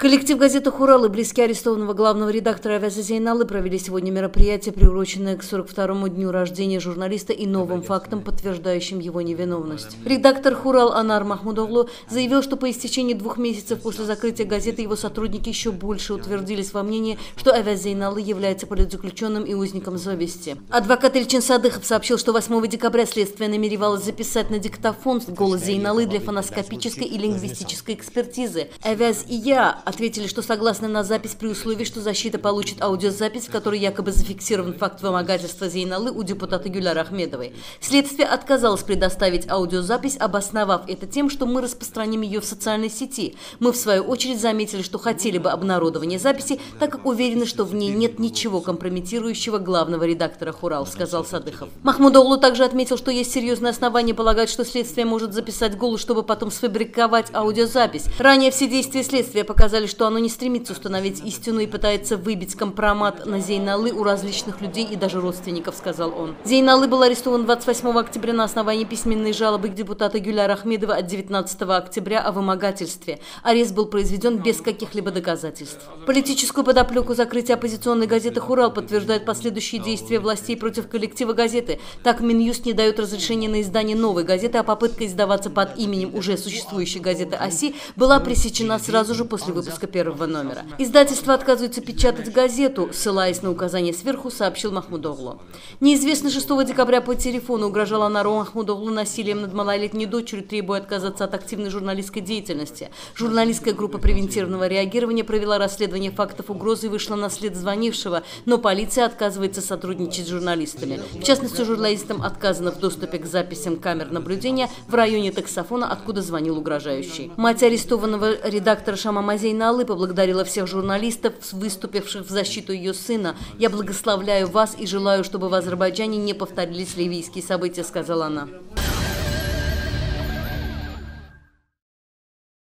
Коллектив газеты «Хурал» и близкие арестованного главного редактора Авяза Зейналы провели сегодня мероприятие, приуроченное к 42-му дню рождения журналиста и новым фактам, подтверждающим его невиновность. Редактор «Хурал» Анар Махмудоглу заявил, что по истечении 2 месяцев после закрытия газеты его сотрудники еще больше утвердились во мнении, что Авяз Зейналы является политзаключенным и узником совести. Адвокат Эльчин Садыхов сообщил, что 8 декабря следствие намеревалось записать на диктофон голос Зейналы для фоноскопической и лингвистической экспертизы. Авяз и я ответили, что согласны на запись при условии, что защита получит аудиозапись, в которой якобы зафиксирован факт вымогательства Зейналы у депутата Гюляра Ахмедовой. Следствие отказалось предоставить аудиозапись, обосновав это тем, что мы распространим ее в социальной сети. Мы, в свою очередь, заметили, что хотели бы обнародования записи, так как уверены, что в ней нет ничего компрометирующего главного редактора «Хурал», сказал Садыхов. Махмудоглу также отметил, что есть серьезные основания полагать, что следствие может записать голос, чтобы потом сфабриковать аудиозапись. Ранее все действия следствия показали, что оно не стремится установить истину и пытается выбить компромат на Зейналы у различных людей и даже родственников, сказал он. Зейналы был арестован 28 октября на основании письменной жалобы к депутату Гюляра Ахмедова от 19 октября о вымогательстве. Арест был произведен без каких-либо доказательств. Политическую подоплеку закрытия оппозиционной газеты «Хурал» подтверждают последующие действия властей против коллектива газеты. Так, Минюст не дает разрешения на издание новой газеты, а попытка издаваться под именем уже существующей газеты «Оси» была пресечена сразу же после выпуска первого номера. Издательство отказывается печатать газету, ссылаясь на указания сверху, сообщил Махмудоглу. Неизвестный 6 декабря по телефону угрожал Анару Махмудоглу насилием над малолетней дочерью, требуя отказаться от активной журналистской деятельности. Журналистская группа превентивного реагирования провела расследование фактов угрозы и вышла на след звонившего, но полиция отказывается сотрудничать с журналистами. В частности, журналистам отказано в доступе к записям камер наблюдения в районе таксофона, откуда звонил угрожающий. Мать арестованного редактора Шамама Зейналы поблагодарила всех журналистов, выступивших в защиту ее сына. «Я благословляю вас и желаю, чтобы в Азербайджане не повторились ливийские события», — сказала она.